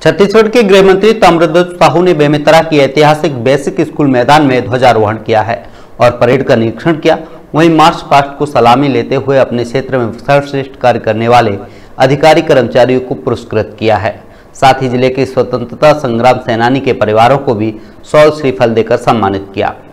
छत्तीसगढ़ के गृह मंत्री ताम्रध्वज साहू ने बेमेतरा की ऐतिहासिक बेसिक स्कूल मैदान में ध्वजारोहण किया है और परेड का निरीक्षण किया। वहीं मार्च पास्ट को सलामी लेते हुए अपने क्षेत्र में सर्वश्रेष्ठ कार्य करने वाले अधिकारी कर्मचारियों को पुरस्कृत किया है। साथ ही जिले के स्वतंत्रता संग्राम सेनानी के परिवारों को भी 100 श्रीफल देकर सम्मानित किया।